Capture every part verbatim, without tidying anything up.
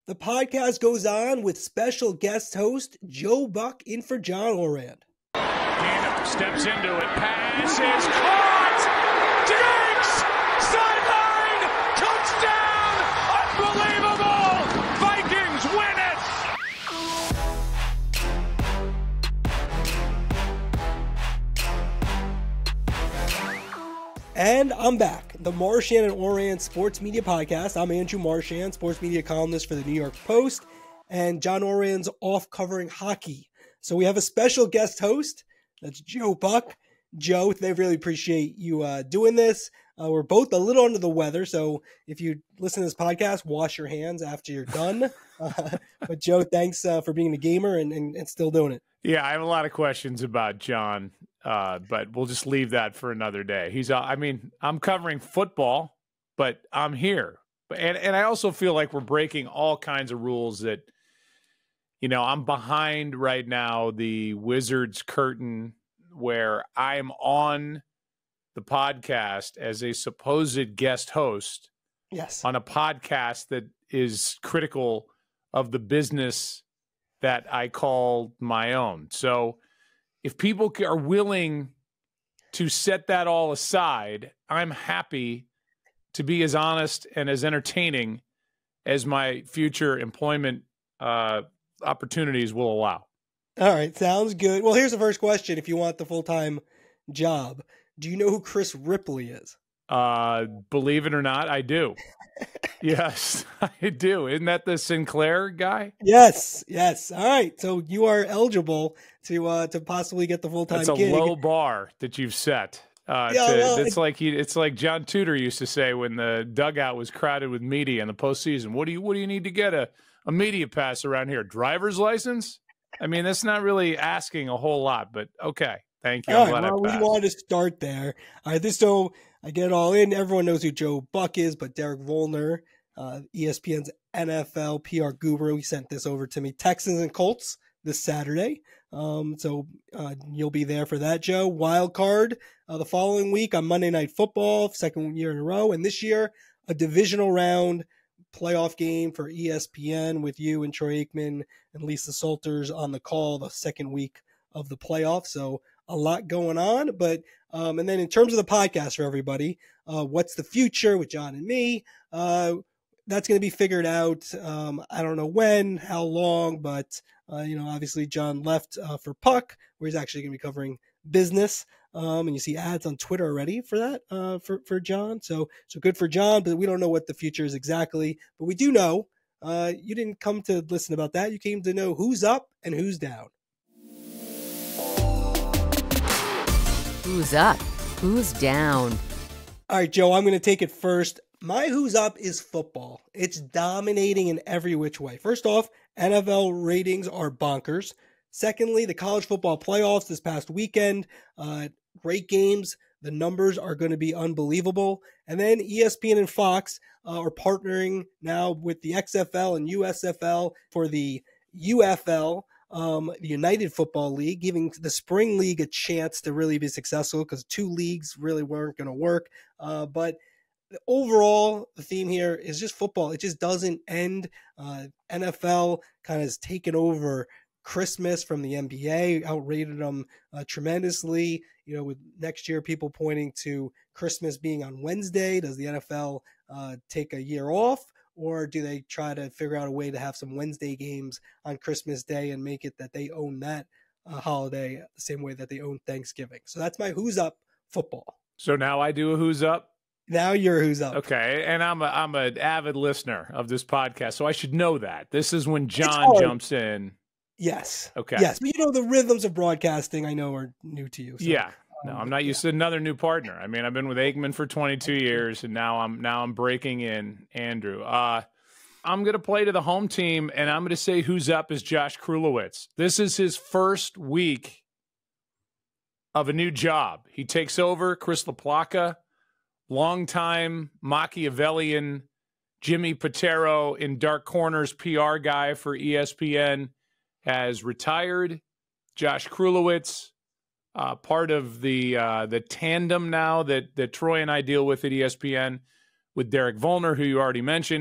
The podcast goes on with special guest host Joe Buck in for John Ourand. Dino steps into it, passes, caught, digs, sideline, touchdown, unbelievable, Vikings win it. And I'm back. The Marchand and Ourand Sports Media Podcast. I'm Andrew Marchand, sports media columnist for the New York Post, and John Ourand's off covering hockey. So we have a special guest host. That's Joe Buck. Joe, they really appreciate you uh, doing this. Uh, we're both a little under the weather, so if you listen to this podcast, wash your hands after you're done. Uh, but Joe, thanks uh, for being a gamer and, and, and still doing it. Yeah, I have a lot of questions about John, uh, but we'll just leave that for another day. He's, uh, I mean, I'm covering football, but I'm here. And, and I also feel like we're breaking all kinds of rules that, you know, I'm behind right now the Wizards curtain where I'm on the podcast as a supposed guest host. Yes. On a podcast that is critical of the business that I call my own. So if people are willing to set that all aside, I'm happy to be as honest and as entertaining as my future employment uh, opportunities will allow. All right. Sounds good. Well, here's the first question. If you want the full-time job, do you know who Chris Ripley is? Uh, believe it or not, I do. Yes, I do. Isn't that the Sinclair guy? Yes, yes. All right. So you are eligible to uh, to possibly get the full-time That's a gig. low bar that you've set. Uh, Yeah, to, well, it's it- like he, it's like John Tudor used to say when the dugout was crowded with media in the postseason. What do you what do you need to get a, a media pass around here? Driver's license? I mean, that's not really asking a whole lot, but okay. Thank you. All I'm right, glad well, I we passed. wanted to start there. All right, this so I get it all in. Everyone knows who Joe Buck is, but Derek Volner, uh, E S P N's N F L P R guru, he sent this over to me. Texans and Colts this Saturday. Um, so uh, you'll be there for that, Joe. Wild card uh, the following week on Monday Night Football, second year in a row, and this year a divisional round playoff game for E S P N with you and Troy Aikman and Lisa Salters on the call the second week of the playoffs. So a lot going on, but um, and then in terms of the podcast for everybody, uh, what's the future with John and me? Uh, that's going to be figured out. Um, I don't know when, how long, but uh, you know, obviously John left uh, for Puck, where he's actually going to be covering business. Um, and you see ads on Twitter already for that uh, for for John. So so good for John, but we don't know what the future is exactly. But we do know uh, you didn't come to listen about that. You came to know who's up and who's down. Who's up? Who's down? All right, Joe, I'm going to take it first. My who's up is football. It's dominating in every which way. First off, N F L ratings are bonkers. Secondly, the college football playoffs this past weekend, uh, great games. The numbers are going to be unbelievable. And then E S P N and Fox uh, are partnering now with the X F L and U S F L for the U F L. Um, the United Football League, giving the spring league a chance to really be successful because two leagues really weren't going to work. Uh, but overall, the theme here is just football. It just doesn't end. Uh, N F L kind of has taken over Christmas from the N B A, outrated them uh, tremendously. You know, with next year, people pointing to Christmas being on Wednesday. Does the N F L uh, take a year off? Or do they try to figure out a way to have some Wednesday games on Christmas Day and make it that they own that uh, holiday the same way that they own Thanksgiving? So that's my who's up football. So now I do a who's up. Now you're who's up. Okay, and I'm a I'm an avid listener of this podcast, so I should know that. This is when It's John hard. jumps in. Yes. Okay. Yes, but you know the rhythms of broadcasting I know are new to you. So, Yeah. No, um, I'm not used to another new partner. I mean, I've been with Aikman for twenty-two years, and now I'm now I'm breaking in Andrew. Uh, I'm going to play to the home team, and I'm going to say who's up is Josh Krulowitz. This is his first week of a new job. He takes over Chris LaPlaca, longtime Machiavellian Jimmy Patero in Dark Corners P R guy for E S P N, has retired. Josh Krulowitz, uh, part of the uh, the tandem now that that Troy and I deal with at E S P N with Derek Volner, who you already mentioned.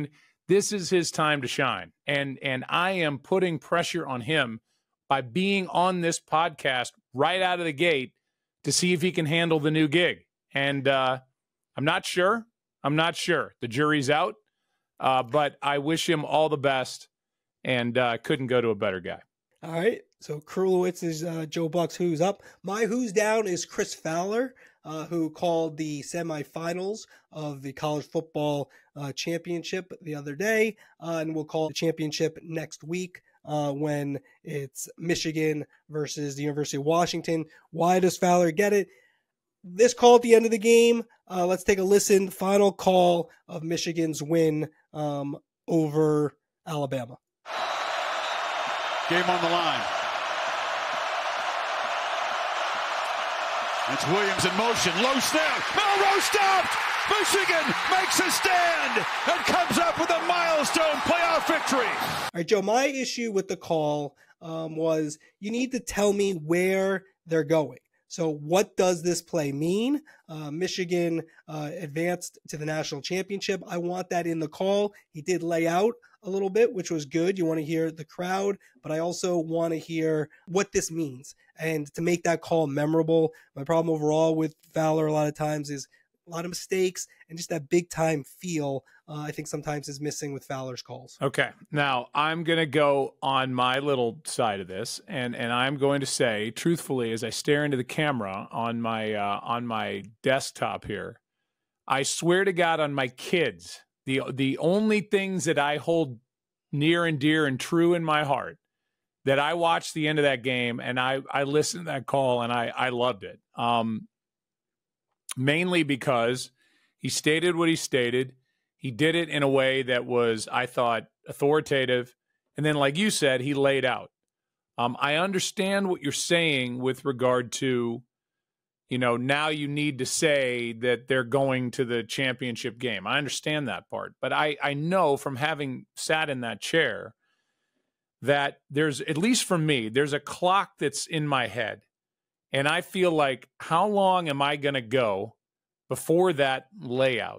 this is his time to shine. And, and I am putting pressure on him by being on this podcast right out of the gate to see if he can handle the new gig. And uh, I'm not sure. I'm not sure. The jury's out. Uh, but I wish him all the best, and uh, couldn't go to a better guy. All right. So Krulowitz is uh, Joe Buck's who's up. My who's down is Chris Fowler, uh, who called the semifinals of the college football uh, championship the other day, uh, and we'll call the championship next week uh, when it's Michigan versus the University of Washington. Why does Fowler get it? This call at the end of the game, uh, let's take a listen. Final call of Michigan's win um, over Alabama. Game on the line. It's Williams in motion. Low snap. Melrose stopped. Michigan makes a stand and comes up with a milestone playoff victory. All right, Joe, my issue with the call um, was you need to tell me where they're going. So what does this play mean? Uh, Michigan uh, advanced to the national championship. I want that in the call. He did lay out a little bit, which was good. You want to hear the crowd, but I also want to hear what this means and to make that call memorable. My problem overall with Fowler a lot of times is a lot of mistakes and just that big time feel uh, I think sometimes is missing with Fowler's calls. Okay. Now I'm going to go on my little side of this, and, and I'm going to say truthfully, as I stare into the camera on my, uh, on my desktop here, I swear to God on my kids, the, the only things that I hold near and dear and true in my heart, that I watched the end of that game and I, I listened to that call and I, I loved it. Um, mainly because he stated what he stated. He did it in a way that was, I thought, authoritative. And then, like you said, he laid out. Um, I understand what you're saying with regard to, you know, now you need to say that they're going to the championship game. I understand that part. But I, I know from having sat in that chair that there's, at least for me, there's a clock that's in my head. And I feel like, how long am I going to go before that layout?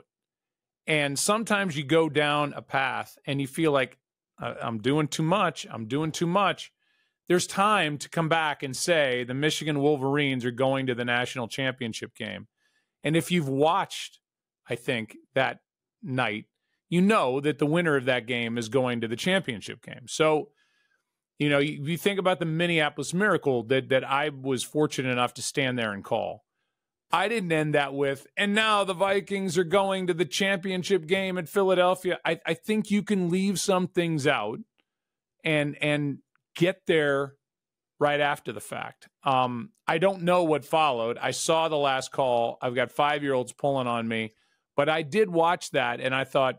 And sometimes you go down a path and you feel like, I'm doing too much. I'm doing too much. There's time to come back and say the Michigan Wolverines are going to the national championship game. And if you've watched, I think, that night, you know that the winner of that game is going to the championship game. So, you know, you, you think about the Minneapolis Miracle that that I was fortunate enough to stand there and call. I didn't end that with, and now the Vikings are going to the championship game at Philadelphia. I, I think you can leave some things out and and get there right after the fact. Um, I don't know what followed. I saw the last call. I've got five-year-olds pulling on me, but I did watch that, and I thought,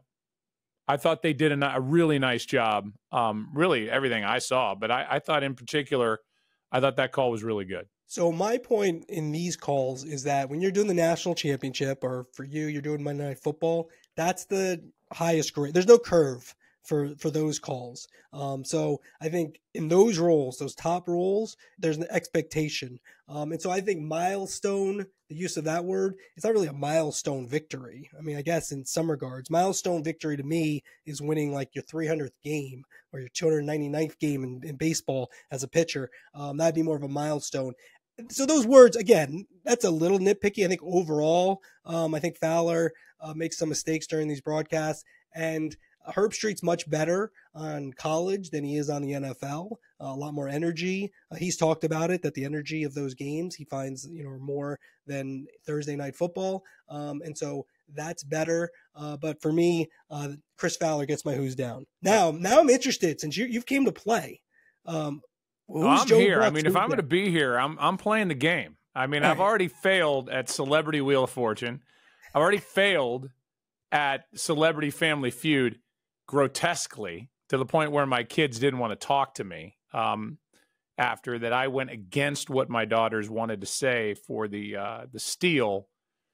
I thought they did a, a really nice job. Um, really, everything I saw, but I, I thought in particular, I thought that call was really good. So my point in these calls is that when you're doing the national championship, or for you, you're doing Monday Night Football, that's the highest grade. There's no curve for, for those calls. Um, so I think in those roles, those top roles, there's an expectation. Um, and so I think milestone, the use of that word, it's not really a milestone victory. I mean, I guess in some regards, milestone victory to me is winning like your three hundredth game or your two hundred ninety-ninth game in, in baseball as a pitcher. Um, that'd be more of a milestone. So those words, again, that's a little nitpicky. I think overall, um, I think Fowler uh, makes some mistakes during these broadcasts, and Herb Street's much better on college than he is on the N F L. Uh, a lot more energy. Uh, he's talked about it, that the energy of those games he finds, you know, more than Thursday Night Football. Um, and so that's better. Uh, but for me, uh, Chris Fowler gets my who's down. Now, now I'm interested, since you, you've came to play. Um, well, I'm Joe here. Buck's I mean, if I'm going to be here, I'm I'm playing the game. I mean, All I've right. already failed at Celebrity Wheel of Fortune. I've already failed at Celebrity Family Feud grotesquely, to the point where my kids didn't want to talk to me um, after that. I went against what my daughters wanted to say for the uh, the steal,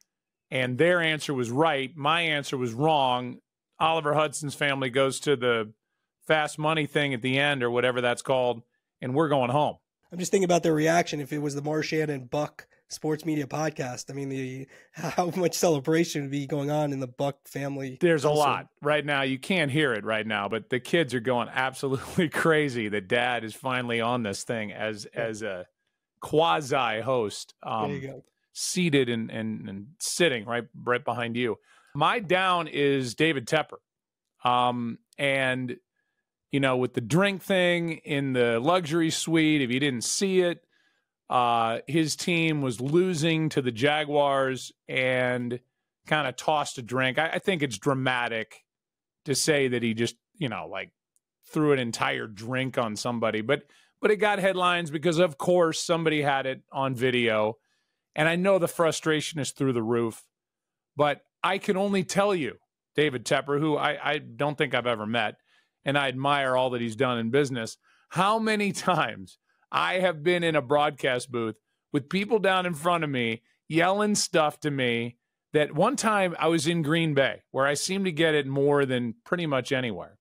and their answer was right. My answer was wrong. Oliver Hudson's family goes to the fast money thing at the end, or whatever that's called, and we're going home. I'm just thinking about their reaction if it was the Marchand and Buck sports media podcast. I mean, the how much celebration would be going on in the Buck family? There's household. a lot right now. You can't hear it right now, but the kids are going absolutely crazy that Dad is finally on this thing as as a quasi host. Um, there you go. Seated and, and and sitting right right behind you. My down is David Tepper, um, and you know, with the drink thing in the luxury suite, if you didn't see it, uh, his team was losing to the Jaguars and kind of tossed a drink. I, I think it's dramatic to say that he just, you know, like threw an entire drink on somebody, but but it got headlines because, of course, somebody had it on video. And I know the frustration is through the roof, but I can only tell you, David Tepper, who I, I don't think I've ever met, and I admire all that he's done in business, how many times I have been in a broadcast booth with people down in front of me yelling stuff to me that one time I was in Green Bay, where I seem to get it more than pretty much anywhere.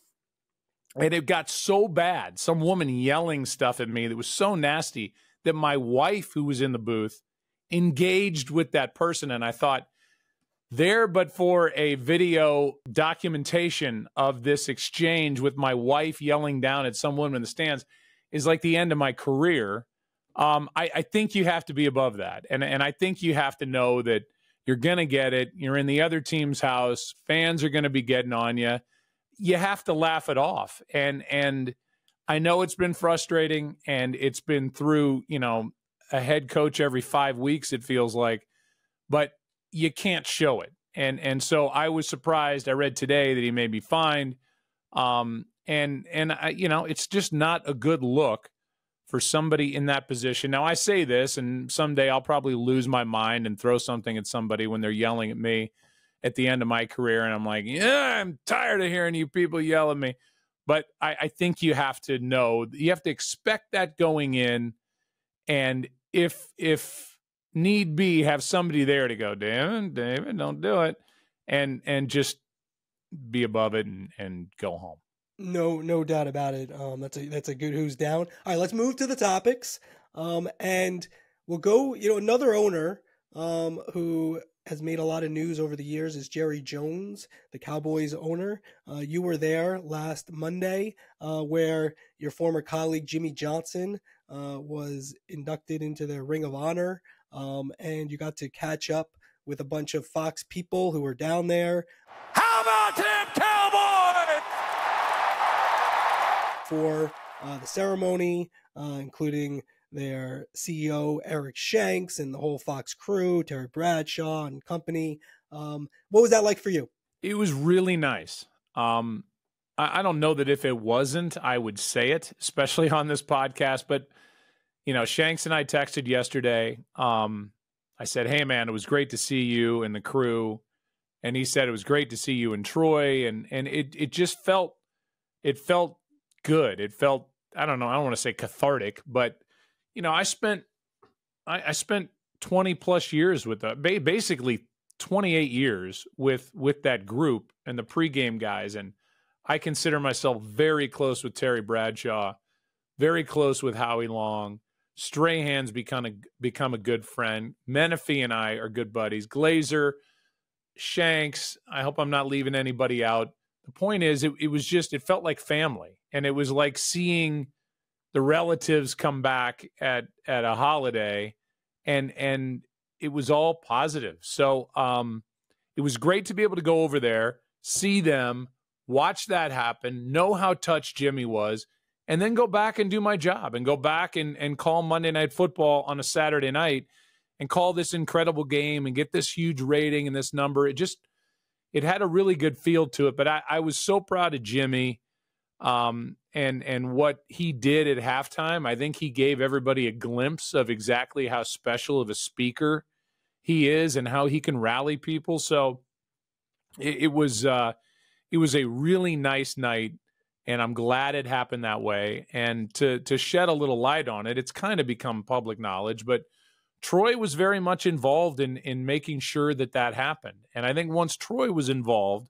And it got so bad, some woman yelling stuff at me that was so nasty that my wife, who was in the booth, engaged with that person. And I thought, there but for a video documentation of this exchange with my wife yelling down at some woman in the stands is like the end of my career. Um, I, I think you have to be above that. And, and I think you have to know that you're going to get it. You're in the other team's house. Fans are going to be getting on you. You have to laugh it off. And, and I know it's been frustrating, and it's been through, you know, a head coach every five weeks, it feels like, but you can't show it. And, and so I was surprised. I read today that he may be fined. Um, and, and I, you know, it's just not a good look for somebody in that position. Now, I say this, and someday I'll probably lose my mind and throw something at somebody when they're yelling at me at the end of my career. And I'm like, yeah, I'm tired of hearing you people yell at me. But I, I think you have to know, you have to expect that going in. And if, if need be, have somebody there to go, David, David, don't do it. And, and just be above it and, and go home. No, no doubt about it. Um, that's a, that's a good who's down. All right, let's move to the topics. Um, and we'll go, you know, another owner, um, who has made a lot of news over the years is Jerry Jones, the Cowboys owner. Uh, you were there last Monday, uh, where your former colleague Jimmy Johnson uh, was inducted into the Ring of Honor, um, and you got to catch up with a bunch of Fox people who were down there. How about them Cowboys? For uh, the ceremony, uh, including their C E O, Eric Shanks, and the whole Fox crew, Terry Bradshaw and company. Um, what was that like for you? It was really nice. Um, I, I don't know that if it wasn't, I would say it, especially on this podcast. But, you know, Shanks and I texted yesterday. Um, I said, hey, man, it was great to see you and the crew. And he said it was great to see you and Troy. And and it it just felt, it felt good. It felt, I don't know, I don't want to say cathartic, but you know, I spent I, I spent twenty plus years with the basically twenty-eight years with with that group and the pregame guys, and I consider myself very close with Terry Bradshaw, very close with Howie Long. Strahan's become a become a good friend. Menifee and I are good buddies. Glazer, Shanks. I hope I'm not leaving anybody out. The point is, it, it was just it felt like family, and it was like seeing the relatives come back at, at a holiday, and, and it was all positive. So um, it was great to be able to go over there, see them, watch that happen, know how touched Jimmy was, and then go back and do my job and go back and, and call Monday Night Football on a Saturday night and call this incredible game and get this huge rating and this number. It just, it had a really good feel to it. But I, I was so proud of Jimmy. Um, and, and what he did at halftime. I think he gave everybody a glimpse of exactly how special of a speaker he is and how he can rally people. So it, it was, uh, it was a really nice night, and I'm glad it happened that way. And to, to shed a little light on it, it's kind of become public knowledge, but Troy was very much involved in, in making sure that that happened. And I think once Troy was involved,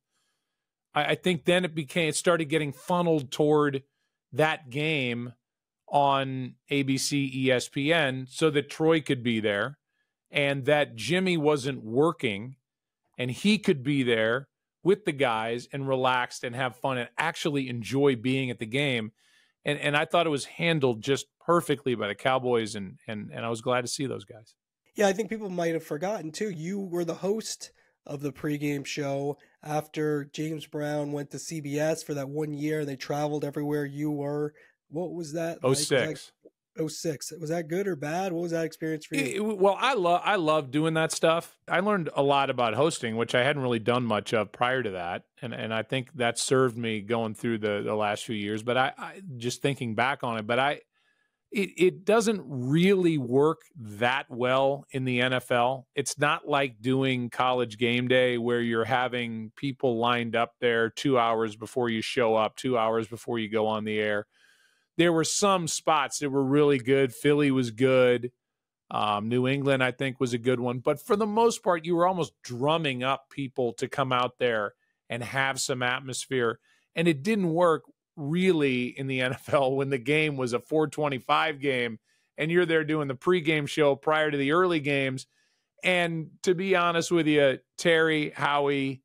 I think then it became, it started getting funneled toward that game on A B C, E S P N so that Troy could be there. and that Jimmy wasn't working and he could be there with the guys and relaxed and have fun and actually enjoy being at the game. And and I thought it was handled just perfectly by the Cowboys, and and and I was glad to see those guys. Yeah, I think people might have forgotten too. You were the host of the pregame show after James Brown went to C B S for that one year. They traveled everywhere you were. What was that? Oh like? six. oh six. Was that good or bad? What was that experience for you? It, it, well, I love I love doing that stuff. I learned a lot about hosting, which I hadn't really done much of prior to that, and and I think that served me going through the the last few years. But I, I just thinking back on it, but I it it doesn't really work that well in the N F L. It's not like doing College Game Day where you're having people lined up there two hours before you show up, two hours before you go on the air. There were some spots that were really good. Philly was good. Um, New England, I think, was a good one. But for the most part, you were almost drumming up people to come out there and have some atmosphere. And it didn't work really in the N F L when the game was a four twenty-five game and you're there doing the pregame show prior to the early games. And to be honest with you, Terry, Howie,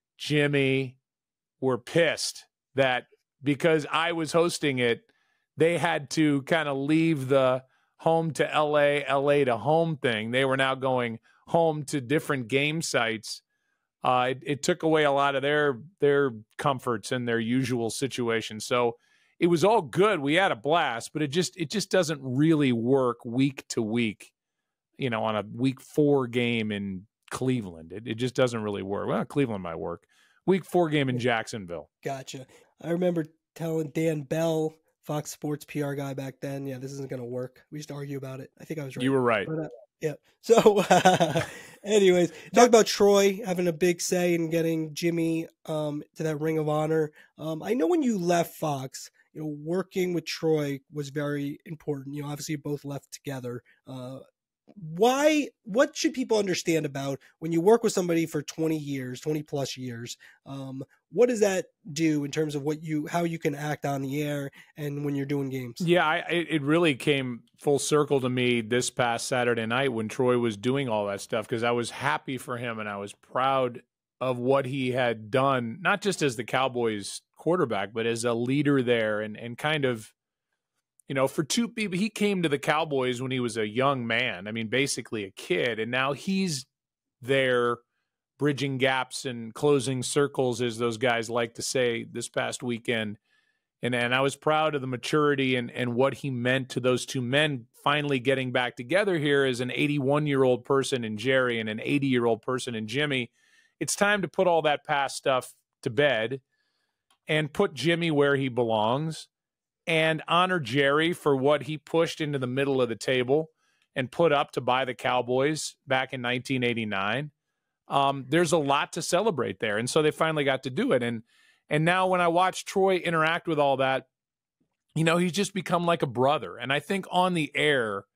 Jimmy were pissed that because I was hosting it, they had to kind of leave the home to L A, L A to home thing. They were now going home to different game sites. Uh, it, it took away a lot of their their comforts and their usual situations. So it was all good. We had a blast, but it just it just doesn't really work week to week, you know, on a week four game in Cleveland. It, it just doesn't really work. Well, Cleveland might work. Week four game in Jacksonville. Gotcha. I remember telling Dan Bell, Fox Sports P R guy back then, yeah, this isn't going to work. We used to argue about it. I think I was right. You were right. But, uh, yeah. So, uh, anyways, talk about Troy having a big say in getting Jimmy um, to that Ring of Honor. Um, I know when you left Fox, you know, working with Troy was very important. You know, obviously you both left together. Uh, why, what should people understand about when you work with somebody for twenty years, twenty plus years? Um, what does that do in terms of what you, how you can act on the air and when you're doing games? Yeah, I, it really came full circle to me this past Saturday night when Troy was doing all that stuff, because I was happy for him and I was proud of what he had done, not just as the Cowboys quarterback, but as a leader there and, and kind of, you know, for two people, he came to the Cowboys when he was a young man. I mean, basically a kid. And now he's there bridging gaps and closing circles, as those guys like to say, this past weekend. And, and I was proud of the maturity and, and what he meant to those two men finally getting back together here as an eighty-one-year-old person in Jerry and an eighty-year-old person in Jimmy. It's time to put all that past stuff to bed and put Jimmy where he belongs, and honor Jerry for what he pushed into the middle of the table and put up to buy the Cowboys back in nineteen eighty-nine. Um, there's a lot to celebrate there. And so they finally got to do it. And and now when I watch Troy interact with all that, you know, he's just become like a brother. And I think on the air,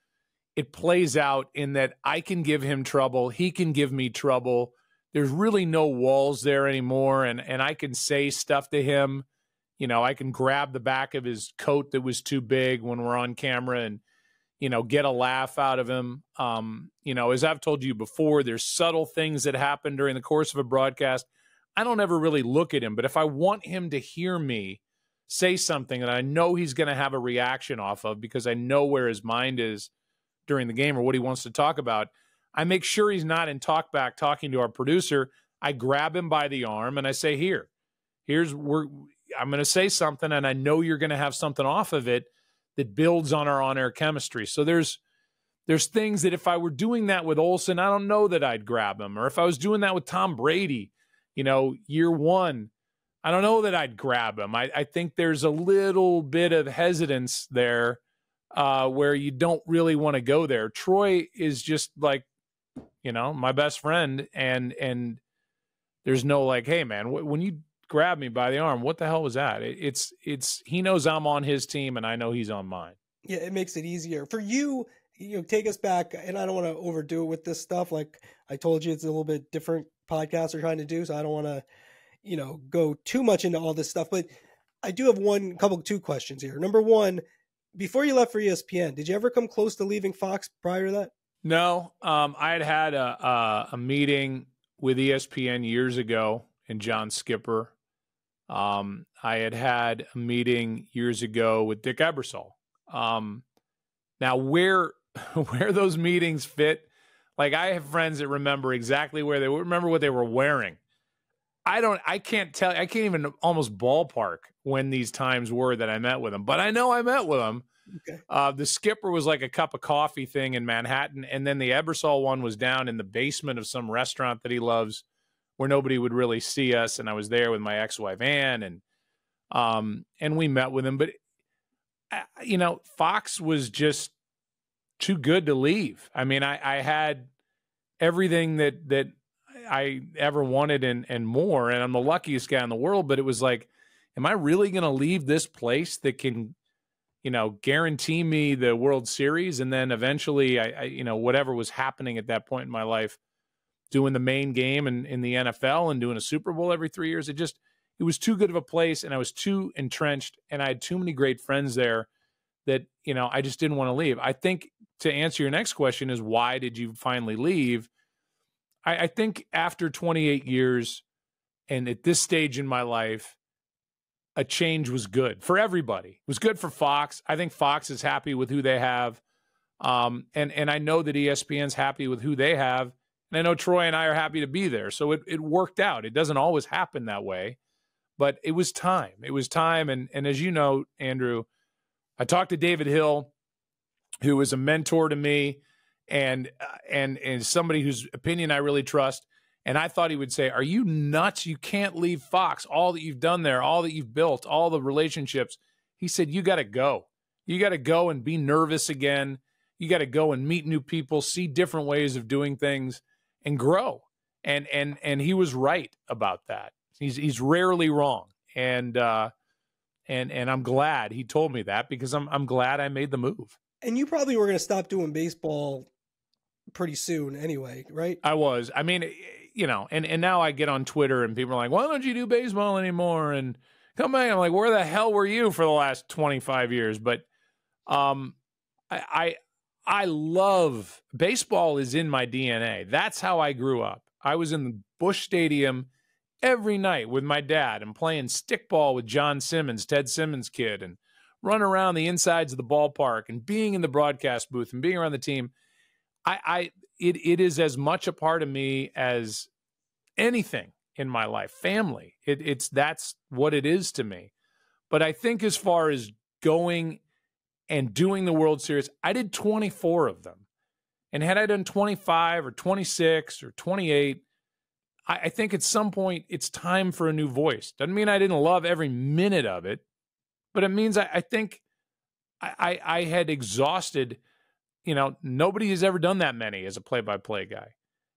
it plays out in that I can give him trouble. He can give me trouble. There's really no walls there anymore. And, and I can say stuff to him. You know, I can grab the back of his coat that was too big when we're on camera and, you know, get a laugh out of him. Um, you know, as I've told you before, there's subtle things that happen during the course of a broadcast. I don't ever really look at him, but if I want him to hear me say something that I know he's going to have a reaction off of because I know where his mind is during the game or what he wants to talk about, I make sure he's not in talkback talking to our producer. I grab him by the arm and I say, here, here's where I'm going to say something, and I know you're going to have something off of it that builds on our on-air chemistry. So there's there's things that if I were doing that with Olsen, I don't know that I'd grab him. Or if I was doing that with Tom Brady, you know, year one, I don't know that I'd grab him. I, I think there's a little bit of hesitance there uh, where you don't really want to go there. Troy is just like, you know, my best friend, and and there's no like, hey, man, wh- when you grab me by the arm, what the hell was that? It, it's it's he knows I'm on his team and I know he's on mine. Yeah, it makes it easier for you. You know, take us back, and I don't want to overdo it with this stuff. Like I told you, it's a little bit different podcast we're trying to do, so I don't want to, you know, go too much into all this stuff. But I do have one couple two questions here. Number one, before you left for E S P N, did you ever come close to leaving Fox prior to that? No, um, I had had a, a, a meeting with E S P N years ago and John Skipper. Um, I had had a meeting years ago with Dick Ebersol. Um, now, where where those meetings fit, like I have friends that remember exactly where they remember what they were wearing. I don't, I can't tell, I can't even almost ballpark when these times were that I met with him, but I know I met with him. Okay. Uh, the Skipper was like a cup of coffee thing in Manhattan, and then the Ebersol one was down in the basement of some restaurant that he loves, where nobody would really see us. And I was there with my ex-wife Ann, and um, and we met with him. But uh, you know, Fox was just too good to leave. I mean, I, I had everything that that I ever wanted and and more, and I'm the luckiest guy in the world. But it was like, am I really going to leave this place that can, you know, guarantee me the World Series, and then eventually, I, I you know, whatever was happening at that point in my life, doing the main game in, in the N F L and doing a Super Bowl every three years. It just, it was too good of a place, and I was too entrenched, and I had too many great friends there that, you know, I just didn't want to leave. I think to answer your next question is, why did you finally leave? I, I think after twenty-eight years, and at this stage in my life, a change was good for everybody. It was good for Fox. I think Fox is happy with who they have. Um, and, and I know that E S P N's happy with who they have. And I know Troy and I are happy to be there. So it, it worked out. It doesn't always happen that way, but it was time. It was time. And, and as you know, Andrew, I talked to David Hill, who was a mentor to me and, uh, and, and somebody whose opinion I really trust. And I thought he would say, are you nuts? You can't leave Fox. All that you've done there, all that you've built, all the relationships. He said, you got to go. You got to go and be nervous again. You got to go and meet new people, see different ways of doing things, and grow. And and and he was right about that. He's he's rarely wrong. And uh, and and I'm glad he told me that, because I'm I'm glad I made the move. And you probably were going to stop doing baseball pretty soon anyway, right? I was. I mean, you know, and, and now I get on Twitter and people are like, why don't you do baseball anymore? And come back. I'm like, where the hell were you for the last twenty-five years? But um, I, I I love baseball is in my D N A. That's how I grew up. I was in the Busch Stadium every night with my dad and playing stickball with John Simmons, Ted Simmons' kid, and run around the insides of the ballpark and being in the broadcast booth and being around the team. I, I it it is as much a part of me as anything in my life. Family. It, it's that's what it is to me. But I think as far as going and doing the World Series, I did twenty-four of them. And had I done twenty-five or twenty-six or twenty-eight, I, I think at some point it's time for a new voice. Doesn't mean I didn't love every minute of it, but it means I, I think I, I, I had exhausted. You know, nobody has ever done that many as a play-by-play guy.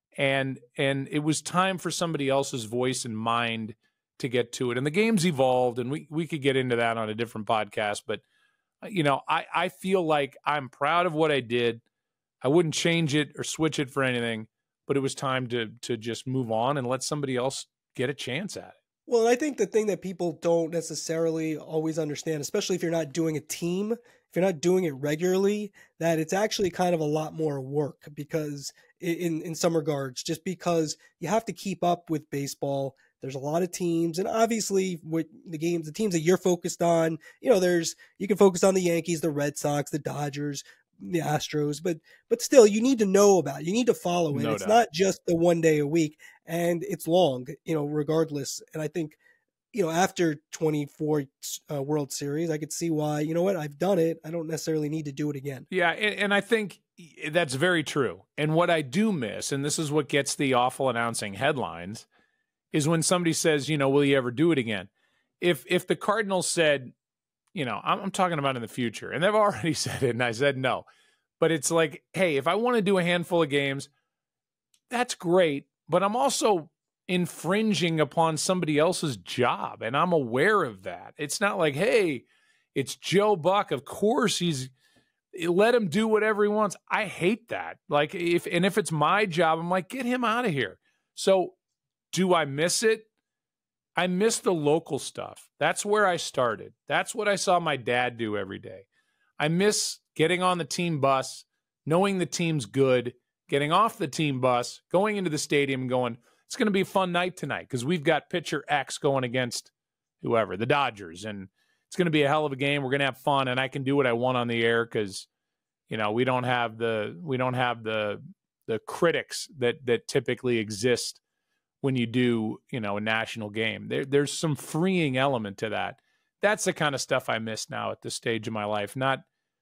And and it was time for somebody else's voice and mind to get to it. And the game's evolved, and we, we could get into that on a different podcast. But, you know, I, I feel like I'm proud of what I did. I wouldn't change it or switch it for anything, but it was time to to just move on and let somebody else get a chance at it. Well, I think the thing that people don't necessarily always understand, especially if you're not doing a team, if you're not doing it regularly, that it's actually kind of a lot more work, because in, in some regards, just because you have to keep up with baseball. There's a lot of teams, and obviously with the games, the teams that you're focused on, you know, there's, you can focus on the Yankees, the Red Sox, the Dodgers, the Astros, but, but still you need to know about it. You need to follow it. No it's doubt. not just the one day a week, and it's long, you know, regardless. And I think, you know, after twenty-four uh, World Series, I could see why, you know what, I've done it. I don't necessarily need to do it again. Yeah. And, and I think that's very true. And what I do miss, and this is what gets the awful announcing headlines, is when somebody says, you know, will you ever do it again? If, if the Cardinals said, you know, I'm, I'm talking about in the future, and they've already said it, and I said no, but it's like, hey, if I want to do a handful of games, that's great, but I'm also infringing upon somebody else's job, and I'm aware of that. It's not like, hey, it's Joe Buck, of course he's, let him do whatever he wants. I hate that. Like, if, and if it's my job, I'm like, get him out of here. So do I miss it? I miss the local stuff. That's where I started. That's what I saw my dad do every day. I miss getting on the team bus, knowing the team's good, getting off the team bus, going into the stadium and going, it's going to be a fun night tonight because we've got pitcher X going against whoever, the Dodgers, and it's going to be a hell of a game. We're going to have fun, and I can do what I want on the air because, you know, we don't have the we don't have the the critics that that typically exist when you do, you know, a national game. There, there's some freeing element to that. That's the kind of stuff I miss now at this stage of my life. Not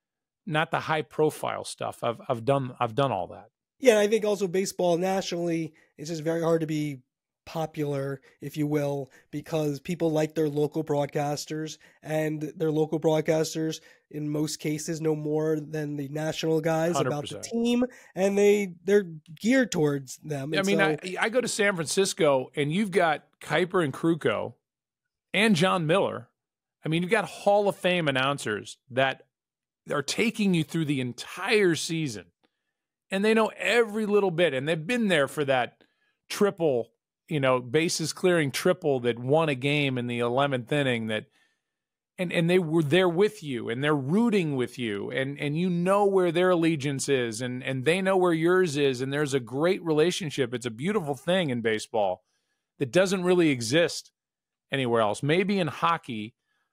not the high profile stuff. I've I've done I've done all that. Yeah, I think also baseball nationally, it's just very hard to be popular, if you will, because people like their local broadcasters, and their local broadcasters in most cases know more than the national guys one hundred about percent. the team, and they they're geared towards them. And I mean, so, I, I go to San Francisco, and you've got Kuiper and Kruko and John Miller. I mean, you've got Hall of Fame announcers that are taking you through the entire season, and they know every little bit, and they've been there for that triple, you know, bases clearing triple that won a game in the eleventh inning, that and and they were there with you, and they're rooting with you, and and you know where their allegiance is, and and they know where yours is, and there's a great relationship. It's a beautiful thing in baseball that doesn't really exist anywhere else. Maybe in hockey,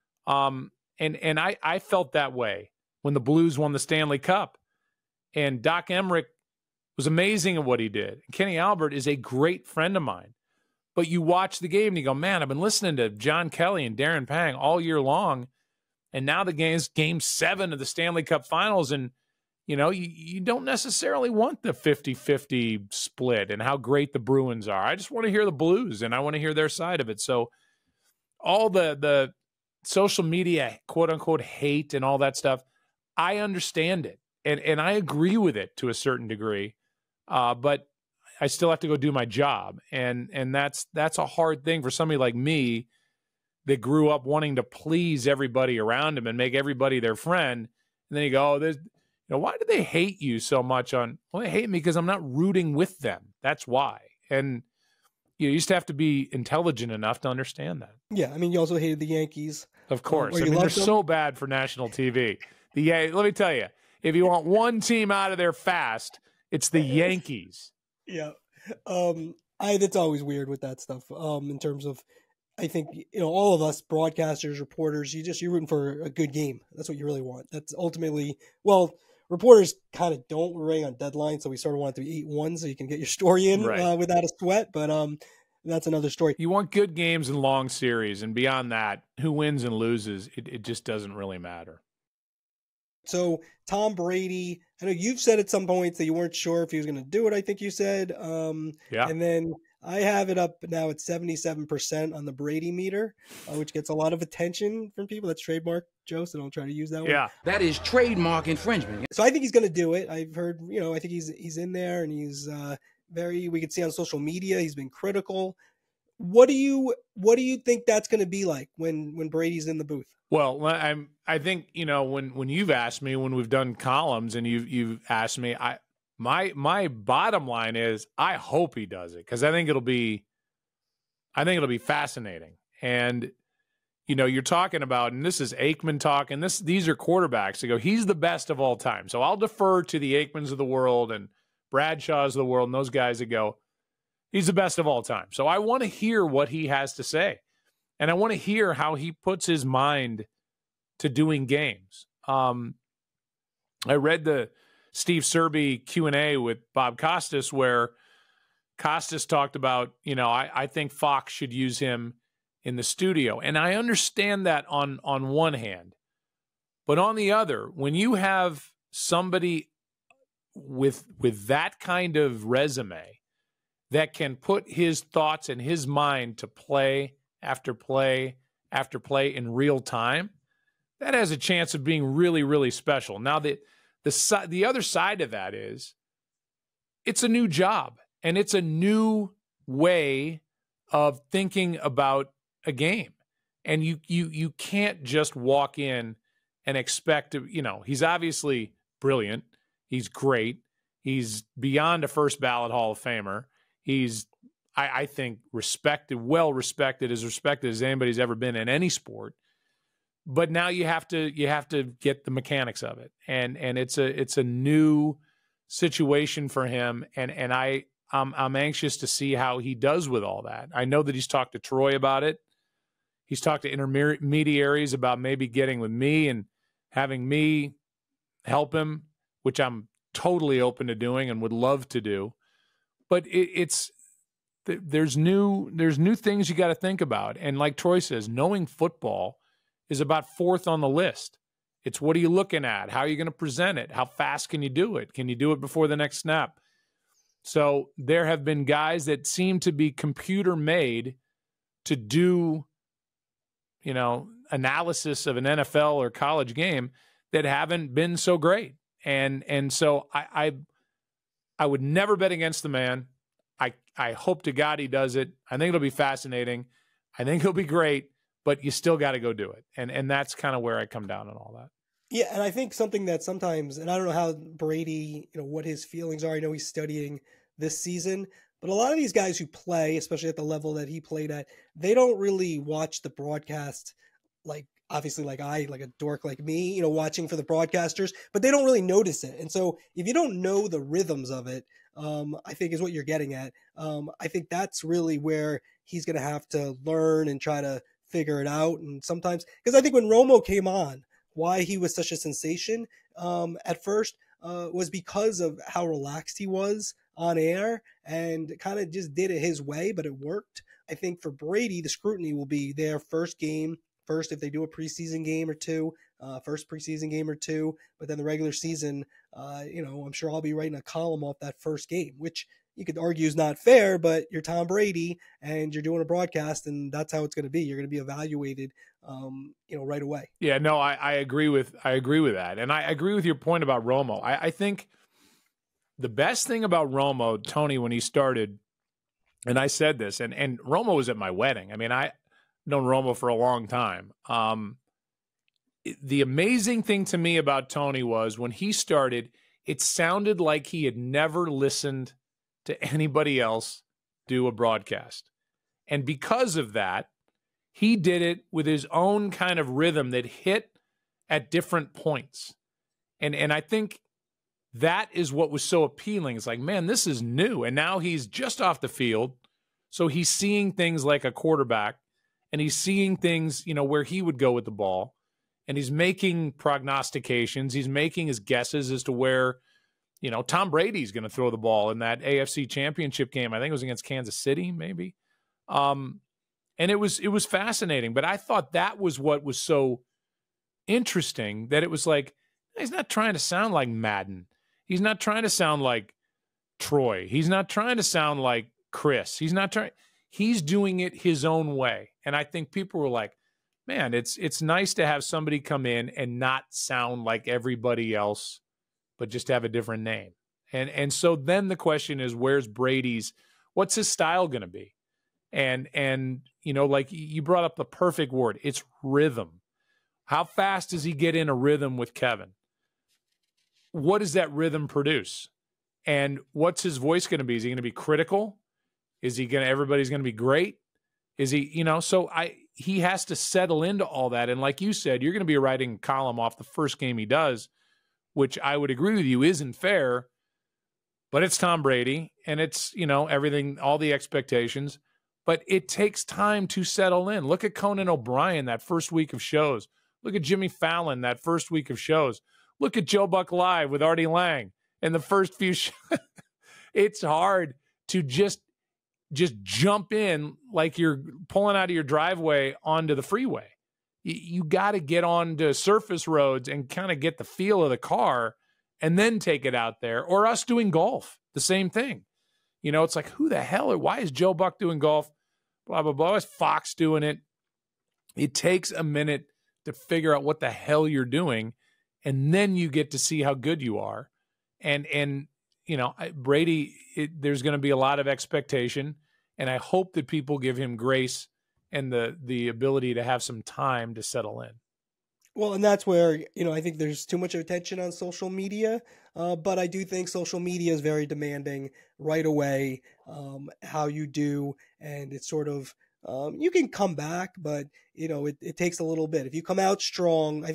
um, and and I I felt that way when the Blues won the Stanley Cup, and Doc Emmerich was amazing at what he did. Kenny Albert is a great friend of mine. But you watch the game and you go, man, I've been listening to John Kelly and Darren Pang all year long, and now the game's game seven of the Stanley Cup Finals, and, you know, you, you don't necessarily want the fifty-fifty split and how great the Bruins are. I just want to hear the Blues, and I want to hear their side of it. So all the the social media, quote-unquote, hate and all that stuff, I understand it, and, and I agree with it to a certain degree, uh, but I still have to go do my job. And and that's that's a hard thing for somebody like me that grew up wanting to please everybody around him and make everybody their friend. And then you go, oh, there's, you know, why do they hate you so much on, well, they hate me because I'm not rooting with them. That's why. And you used to have to be intelligent enough to understand that. yeah, I mean, you also hated the Yankees. Of course. Um, I mean, they're so bad for national T V. The Yan- Let me tell you, if you want one team out of there fast, it's the Yankees. Yeah. Um, I, that's always weird with that stuff. Um, in terms of, I think, you know, all of us broadcasters, reporters, you just, you're rooting for a good game. That's what you really want. That's ultimately, well, reporters kind of don't, we're running on deadline. So we sort of want it to be eight one so you can get your story in Right. uh, without a sweat. But um, that's another story. You want good games and long series. And beyond that, who wins and loses, it, it just doesn't really matter. So Tom Brady, I know you've said at some point that you weren't sure if he was going to do it. I think you said, um, Yeah. and then I have it up now at seventy-seven percent on the Brady meter, uh, which gets a lot of attention from people. That's trademark, Joe, so don't try to use that one. Yeah. That is trademark infringement. So I think he's going to do it. I've heard, you know, I think he's he's in there, and he's uh, very. We could see on social media he's been critical. What do you what do you think that's going to be like when when Brady's in the booth? Well, I'm. I think, you know, when when you've asked me, when we've done columns, and you've you've asked me, I my my bottom line is I hope he does it, because I think it'll be, I think it'll be fascinating. And you know, you're talking about, and this is Aikman talking. This these are quarterbacks that go, he's the best of all time. So I'll defer to the Aikmans of the world and Bradshaws of the world and those guys that go, he's the best of all time. So I want to hear what he has to say. And I want to hear how he puts his mind to doing games. Um, I read the Steve Serby Q and A with Bob Costas, where Costas talked about, you know, I, I think Fox should use him in the studio. And I understand that on, on one hand. But on the other, when you have somebody with with that kind of resume that can put his thoughts and his mind to play after play after play in real time, that has a chance of being really, really special. Now, the the the other side of that is it's a new job, and it's a new way of thinking about a game. And you you you can't just walk in and expect to, you know, he's obviously brilliant. He's great. He's beyond a first ballot Hall of Famer. He's I, I think respected, well respected, as respected as anybody's ever been in any sport. But now you have to you have to get the mechanics of it, and and it's a it's a new situation for him, and and I I'm, I'm anxious to see how he does with all that. I know that he's talked to Troy about it. He's talked to intermediaries about maybe getting with me and having me help him, which I'm totally open to doing and would love to do. But it, it's there's new there's new things you got to think about. And like Troy says, knowing football is about fourth on the list. It's what are you looking at? How are you going to present it? How fast can you do it? Can you do it before the next snap? So there have been guys that seem to be computer made to do, you know, analysis of an N F L or college game that haven't been so great. And and so I I, I would never bet against the man. I, I hope to God he does it. I think it'll be fascinating. I think it'll be great, but you still got to go do it. And and that's kind of where I come down on all that. Yeah, and I think something that sometimes, and I don't know how Brady, you know, what his feelings are. I know he's studying this season, but a lot of these guys who play, especially at the level that he played at, they don't really watch the broadcast like, obviously like I, like a dork like me, you know, watching for the broadcasters, but they don't really notice it. And so if you don't know the rhythms of it, um, I think is what you're getting at. Um, I think that's really where he's going to have to learn and try to figure it out. And sometimes, because I think when Romo came on, why he was such a sensation um, at first uh, was because of how relaxed he was on air and kind of just did it his way, but it worked. I think for Brady, the scrutiny will be their first game, first if they do a preseason game or two, uh, first preseason game or two, but then the regular season, uh, you know, I'm sure I'll be writing a column off that first game, which you could argue is not fair, but you're Tom Brady and you're doing a broadcast, and that's how it's going to be. You're going to be evaluated, um, you know, right away. Yeah, no, I, I agree with I agree with that, and I agree with your point about Romo. I, I think the best thing about Romo, Tony, when he started, and I said this, and and Romo was at my wedding. I mean, I known Romo for a long time. Um, the amazing thing to me about Tony was when he started, it sounded like he had never listened to anybody else do a broadcast. And because of that, he did it with his own kind of rhythm that hit at different points. And and I think that is what was so appealing. It's like, man, this is new. And now he's just off the field. So he's seeing things like a quarterback, and he's seeing things, you know, where he would go with the ball. And he's making prognostications. He's making his guesses as to where, you know, Tom Brady's going to throw the ball in that A F C Championship game. I think it was against Kansas City, maybe. Um, and it was it was fascinating. But I thought that was what was so interesting, that it was like, he's not trying to sound like Madden. He's not trying to sound like Troy. He's not trying to sound like Chris. He's not trying. He's doing it his own way. And I think people were like, man, it's it's nice to have somebody come in and not sound like everybody else, but just have a different name. And and so then the question is, where's Brady's, what's his style going to be? And, and you know, like you brought up the perfect word, it's rhythm. How fast does he get in a rhythm with Kevin? What does that rhythm produce? And what's his voice going to be? Is he going to be critical? Is he going to, everybody's going to be great? Is he, you know, so I, he has to settle into all that. And like you said, you're going to be writing a column off the first game he does, which I would agree with you isn't fair, but it's Tom Brady and it's, you know, everything, all the expectations, but it takes time to settle in. Look at Conan O'Brien, that first week of shows. Look at Jimmy Fallon, that first week of shows. Look at Joe Buck Live with Artie Lang in the first few shows. It's hard to just, just jump in like you're pulling out of your driveway onto the freeway. You, you got to get onto surface roads and kind of get the feel of the car and then take it out there. Or us doing golf, the same thing. You know, it's like, who the hell, why is Joe Buck doing golf? Blah, blah, blah. Why is Fox doing it? It takes a minute to figure out what the hell you're doing, and then you get to see how good you are. And, and you know, Brady, it, there's going to be a lot of expectation, and I hope that people give him grace and the the ability to have some time to settle in. Well, and that's where, you know, I think there's too much attention on social media, uh, but I do think social media is very demanding right away, um, how you do, and it's sort of, um, you can come back, but, you know, it, it takes a little bit. If you come out strong, I think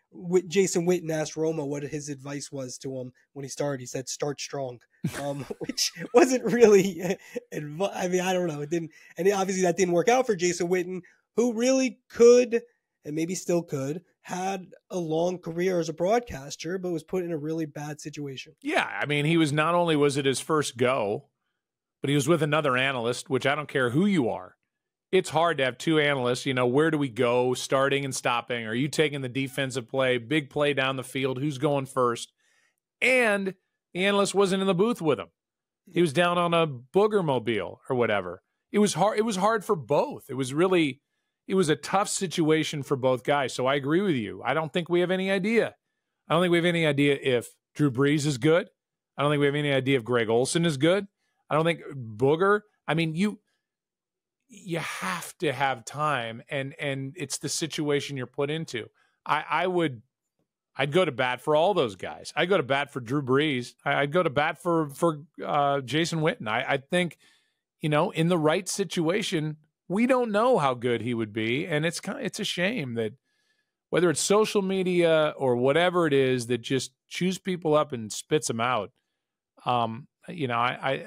Jason Witten asked Romo what his advice was to him when he started. He said, "Start strong," um, which wasn't really. Adv- I mean, I don't know. It didn't, and obviously that didn't work out for Jason Witten, who really could, and maybe still could, had a long career as a broadcaster, but was put in a really bad situation. Yeah, I mean, he was not only was it his first go, but he was with another analyst, which I don't care who you are. It's hard to have two analysts. You know, where do we go, starting and stopping? Are you taking the defensive play, big play down the field? Who's going first? And the analyst wasn't in the booth with him. He was down on a booger mobile or whatever. It was hard. It was hard for both. It was really, it was a tough situation for both guys. So I agree with you. I don't think we have any idea. I don't think we have any idea if Drew Brees is good. I don't think we have any idea if Greg Olsen is good. I don't think Booger. I mean, you. You have to have time, and and it's the situation you're put into. I, I would, I'd go to bat for all those guys. I'd go to bat for Drew Brees. I, I'd go to bat for for uh, Jason Witten. I, I think, you know, in the right situation, we don't know how good he would be, and it's kind of, it's a shame that whether it's social media or whatever it is that just chews people up and spits them out. Um, you know, I. I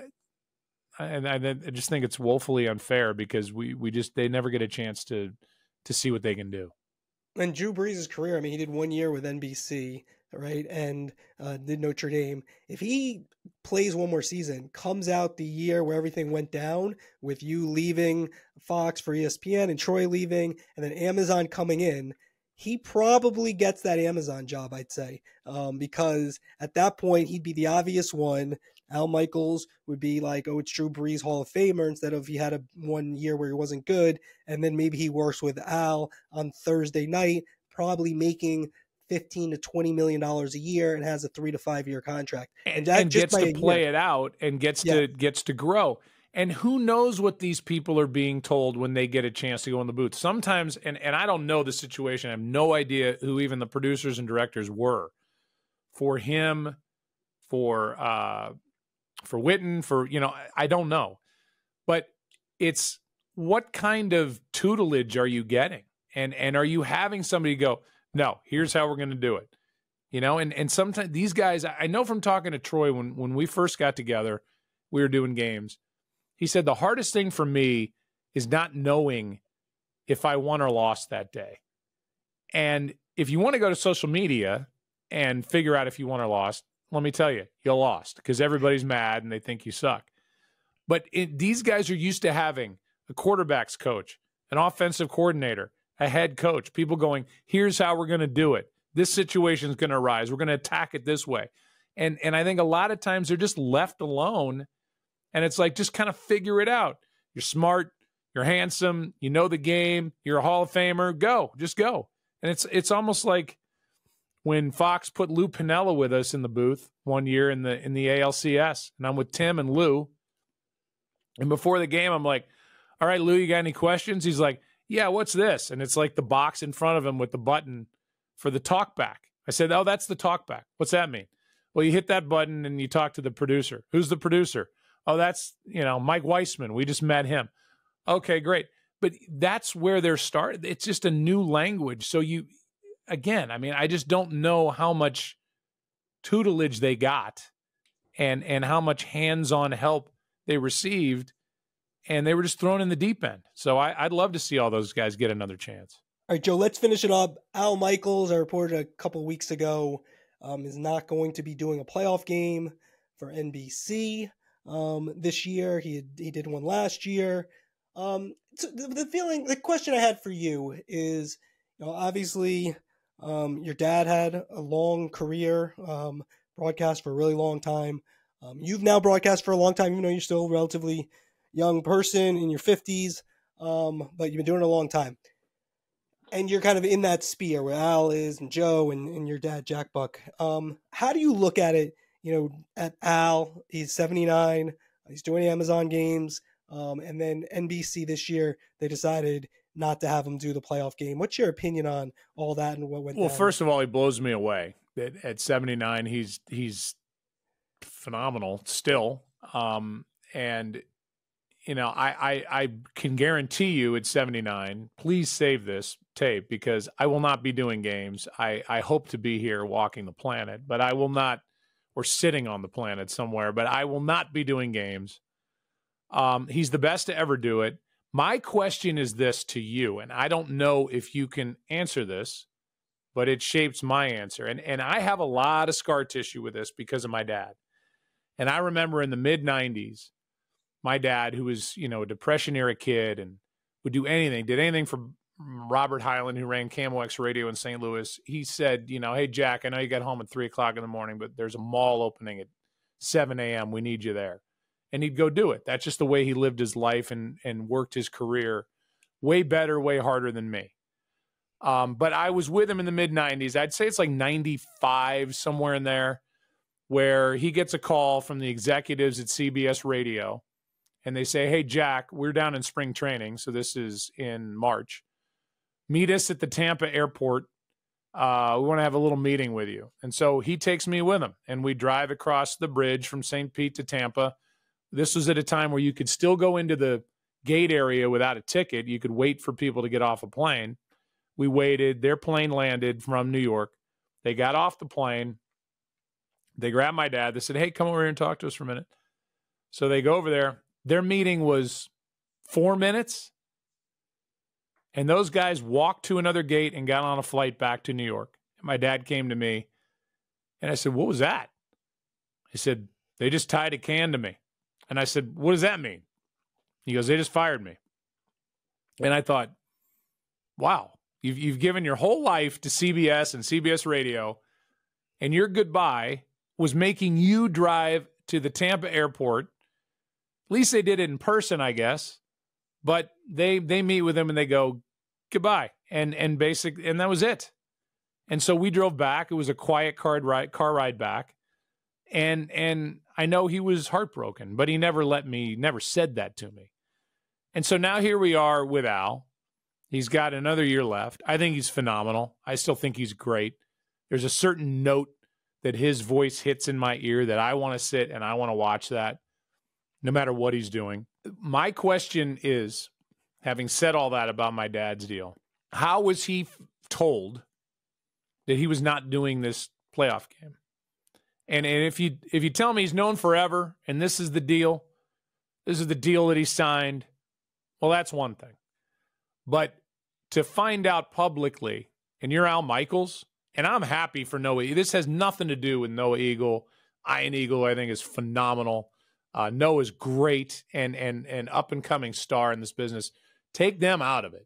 And I, I just think it's woefully unfair because we, we just they never get a chance to to see what they can do. And Drew Brees' career, I mean, he did one year with N B C, right, and uh, did Notre Dame. If he plays one more season, comes out the year where everything went down with you leaving Fox for E S P N and Troy leaving, and then Amazon coming in, he probably gets that Amazon job, I'd say, um, because at that point he'd be the obvious one. Al Michaels would be like, oh, it's Drew Brees, Hall of Famer, instead of he had a one year where he wasn't good. And then maybe he works with Al on Thursday night, probably making fifteen to twenty million dollars a year and has a three to five year contract. And, And, that and just gets to play year. it out and gets Yeah. to gets to grow. And who knows what these people are being told when they get a chance to go in the booth. Sometimes, and, and I don't know the situation. I have no idea who even the producers and directors were for him, for uh, for Witten, for, you know, I don't know. But it's what kind of tutelage are you getting? And and are you having somebody go, no, here's how we're going to do it? You know, and, and sometimes these guys, I know from talking to Troy when, when we first got together, we were doing games. He said, the hardest thing for me is not knowing if I won or lost that day. And if you want to go to social media and figure out if you won or lost, let me tell you, you lost because everybody's mad and they think you suck. But it, these guys are used to having a quarterback's coach, an offensive coordinator, a head coach, people going, here's how we're going to do it. This situation is going to arise. We're going to attack it this way. And, and I think a lot of times they're just left alone. And it's like, just kind of figure it out. You're smart. You're handsome. You know the game. You're a Hall of Famer. Go. Just go. And it's it's almost like when Fox put Lou Piniella with us in the booth one year in the in the A L C S. And I'm with Tim and Lou. And before the game, I'm like, all right, Lou, you got any questions? He's like, yeah, what's this? And it's like the box in front of him with the button for the talkback. I said, oh, that's the talkback. What's that mean? Well, you hit that button and you talk to the producer. Who's the producer? Oh, that's, you know, Mike Weissman. We just met him. Okay, great. But that's where they're starting. It's just a new language. So you, again, I mean, I just don't know how much tutelage they got and, and how much hands-on help they received. And they were just thrown in the deep end. So I, I'd love to see all those guys get another chance. All right, Joe, let's finish it up. Al Michaels, I reported a couple of weeks ago, um, is not going to be doing a playoff game for N B C um, this year. He had, he did one last year. Um, so the, the feeling, the question I had for you is, you know, obviously um, your dad had a long career, um, broadcast for a really long time. Um, you've now broadcast for a long time, even though you're still a relatively young person in your fifties, um, but you've been doing it a long time. And you're kind of in that sphere where Al is and Joe and, and your dad, Jack Buck. Um, how do you look at it, you know, at Al? He's seventy-nine. He's doing Amazon games. Um, and then N B C this year, they decided not to have him do the playoff game. What's your opinion on all that and what went Well, down? first of all, he blows me away. At, at seventy-nine, he's he's phenomenal still. Um, and, you know, I, I, I can guarantee you at seventy-nine, please save this. tape because I will not be doing games. I, I hope to be here walking the planet, but I will not, or sitting on the planet somewhere, but I will not be doing games. Um, he's the best to ever do it. My question is this to you, and I don't know if you can answer this, but it shapes my answer. And, and I have a lot of scar tissue with this because of my dad. And I remember in the mid nineties, my dad, who was, you know, a Depression-era kid and would do anything, did anything for Robert Hyland, who ran Camo X Radio in Saint Louis. He said, you know, hey, Jack, I know you got home at three o'clock in the morning, but there's a mall opening at seven a.m. We need you there. And he'd go do it. That's just the way he lived his life and, and worked his career way better, way harder than me. Um, but I was with him in the mid nineties. I'd say it's like ninety-five, somewhere in there, where he gets a call from the executives at C B S Radio. And they say, hey, Jack, we're down in spring training. So this is in March. Meet us at the Tampa airport. Uh, we want to have a little meeting with you. And so he takes me with him. And we drive across the bridge from Saint Pete to Tampa. This was at a time where you could still go into the gate area without a ticket. You could wait for people to get off a plane. We waited. Their plane landed from New York. They got off the plane. They grabbed my dad. They said, hey, come over here and talk to us for a minute. So they go over there. Their meeting was four minutes. And those guys walked to another gate and got on a flight back to New York. And my dad came to me. And I said, what was that? He said, they just tied a can to me. And I said, what does that mean? He goes, they just fired me. And I thought, wow, you've, you've given your whole life to C B S and C B S Radio, and your goodbye was making you drive to the Tampa airport. At least they did it in person, I guess. But they they meet with him and they go, goodbye. And and basic, and that was it. And so we drove back. It was a quiet car ride, car ride back. And and I know he was heartbroken, but he never let me, never said that to me. And so now here we are with Al. He's got another year left. I think he's phenomenal. I still think he's great. There's a certain note that his voice hits in my ear that I want to sit and I want to watch that no matter what he's doing. My question is, having said all that about my dad's deal, how was he f- told that he was not doing this playoff game? And and if you if you tell me he's known forever and this is the deal, this is the deal that he signed, well, that's one thing. But to find out publicly, and you're Al Michaels, and I'm happy for Noah. This has nothing to do with Noah Eagle. Ian Eagle, I think, is phenomenal. Uh, Noah's great and and and up and coming star in this business. Take them out of it.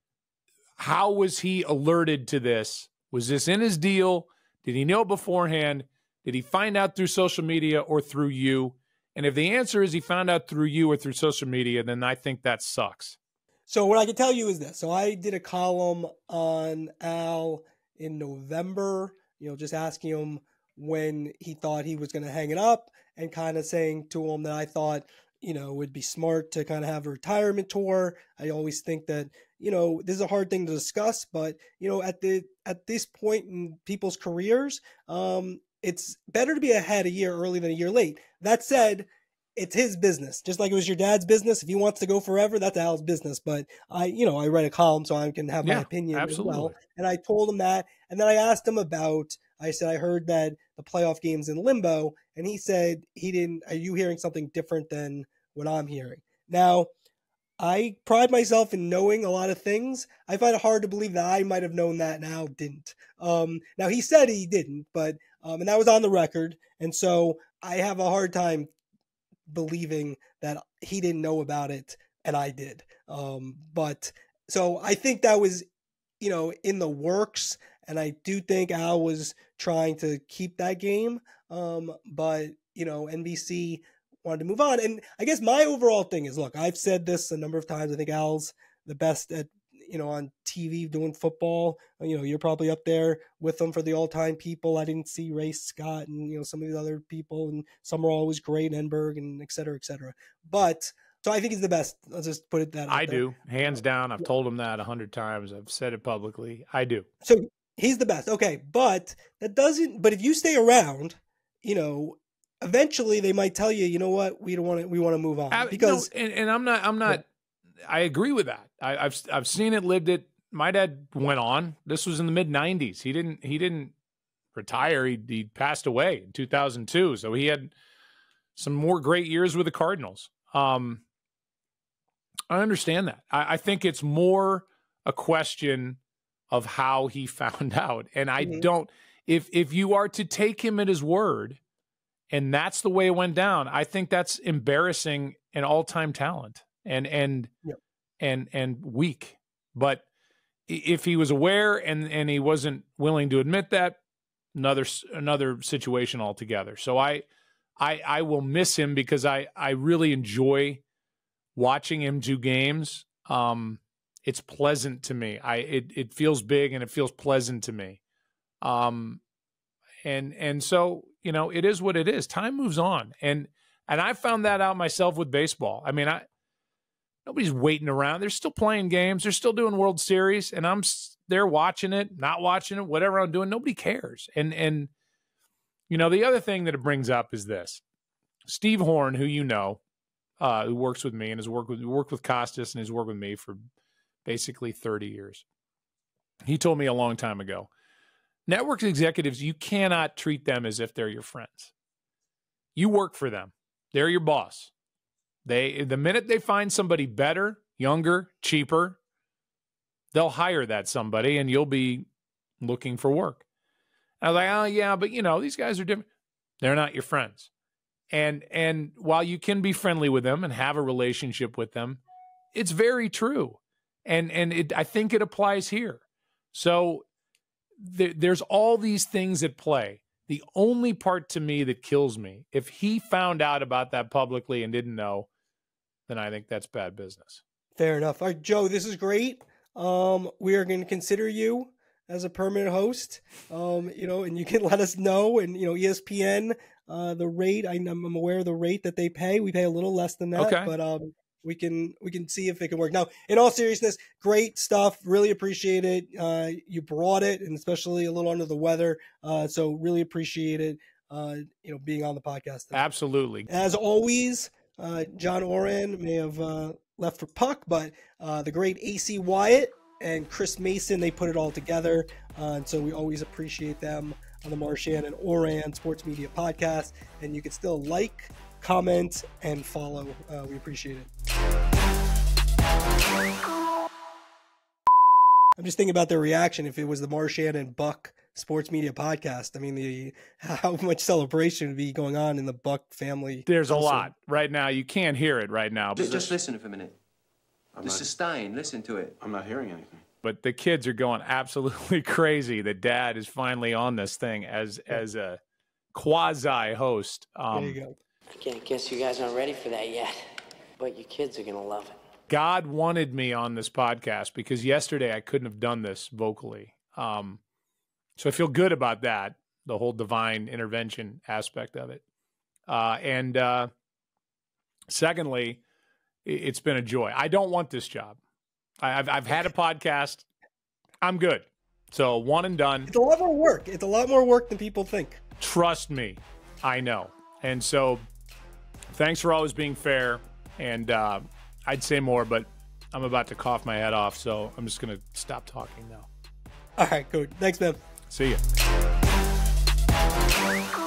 How was he alerted to this? Was this in his deal? Did he know beforehand? Did he find out through social media or through you? And if the answer is he found out through you or through social media, then I think that sucks. So what I can tell you is this. So I did a column on Al in November, you know, just asking him when he thought he was going to hang it up and kind of saying to him that I thought, you know, it would be smart to kind of have a retirement tour. I always think that, you know, this is a hard thing to discuss, but, you know, at the at this point in people's careers, um, it's better to be ahead a year early than a year late. That said, it's his business, just like it was your dad's business. If he wants to go forever, that's Al's business. But I, you know, I read a column so I can have yeah, my opinion absolutely. as well. And I told him that. And then I asked him about, I said, I heard that the playoff game's in limbo. And he said he didn't, are you hearing something different than what I'm hearing? Now, I pride myself in knowing a lot of things. I find it hard to believe that I might have known that and Al didn't. Um, now, he said he didn't, but, um, and that was on the record. And so I have a hard time believing that he didn't know about it and I did. Um, but so I think that was, you know, in the works. And I do think Al was trying to keep that game. Um, but, you know, N B C wanted to move on. And I guess my overall thing is, look, I've said this a number of times. I think Al's the best at, you know, on T V doing football. You know, you're probably up there with them for the all-time people. I didn't see Ray Scott and, you know, some of the other people, and some are always great, Enberg and et cetera, et cetera. But so I think he's the best. Let's just put it that way. I do. Hands down. I've told him that a hundred times. I've said it publicly. I do. So he's the best. Okay. But that doesn't, but if you stay around, you know, eventually they might tell you, you know what, we don't want to, we want to move on. I, because no, and, and I'm not, I'm not, I agree with that. I, I've, I've seen it, lived it. my dad went on. This was in the mid nineties. He didn't he didn't retire. He, he passed away in two thousand two. So he had some more great years with the Cardinals. Um, I understand that. I, I think it's more a question of how he found out. And I mm-hmm. don't, if if you are to take him at his word, and that's the way it went down, I think that's embarrassing an all-time talent and and yep. and and weak. But if he was aware and and he wasn't willing to admit that, another another situation altogether. So I I I will miss him because I I really enjoy watching him do games. Um, it's pleasant to me. I it it feels big and it feels pleasant to me. Um, and and so you know it is what it is. Time moves on, and and I found that out myself with baseball. I mean, I nobody's waiting around. They're still playing games. They're still doing World Series, and I'm there watching it, not watching it, whatever I'm doing. Nobody cares. And and you know the other thing that it brings up is this: Steve Horn, who you know, uh, who works with me and has worked with worked with Costas and has worked with me for basically thirty years. He told me a long time ago, network executives, you cannot treat them as if they're your friends. You work for them. They're your boss. They, the minute they find somebody better, younger, cheaper, they'll hire that somebody and you'll be looking for work. I was like, oh yeah, but you know, these guys are different. They're not your friends. And, and while you can be friendly with them and have a relationship with them, it's very true. And, and it, I think it applies here. So th- there's all these things at play. The only part to me that kills me, if he found out about that publicly and didn't know, then I think that's bad business. Fair enough. All right, Joe, this is great. Um, we are going to consider you as a permanent host, um, you know, and you can let us know. And, you know, E S P N, uh, the rate, I, I'm aware of the rate that they pay. We pay a little less than that, okay. but um, we can we can see if it can work. Now, in all seriousness, great stuff. Really appreciate it. Uh, you brought it, and especially a little under the weather. Uh, so really appreciate it, uh, you know, being on the podcast today. Absolutely. As always, uh, John Ourand may have uh, left for puck, but uh, the great A C Wyatt and Chris Mason, they put it all together. Uh, and so we always appreciate them on the Marchand and Ourand Sports Media Podcast. And you can still like, comment, and follow. Uh, we appreciate it. I'm just thinking about their reaction if it was the Marchand and Buck Sports Media Podcast. I mean, the how much celebration would be going on in the Buck family. There's household. a lot right now. You can't hear it right now. Just, just listen for a minute. I'm the not, sustain, listen to it. I'm not hearing anything. But the kids are going absolutely crazy that Dad is finally on this thing as as a quasi-host. Um, there you go. I can't guess you guys aren't ready for that yet, but your kids are going to love it. God wanted me on this podcast because yesterday I couldn't have done this vocally. Um, so I feel good about that, the whole divine intervention aspect of it. Uh, and uh, secondly, it's been a joy. I don't want this job. I've I've had a podcast. I'm good. So one and done. It's a lot more work. It's a lot more work than people think. Trust me, I know. And so thanks for always being fair. And uh, I'd say more, but I'm about to cough my head off, so I'm just going to stop talking now. All right, good. Thanks, man. See ya.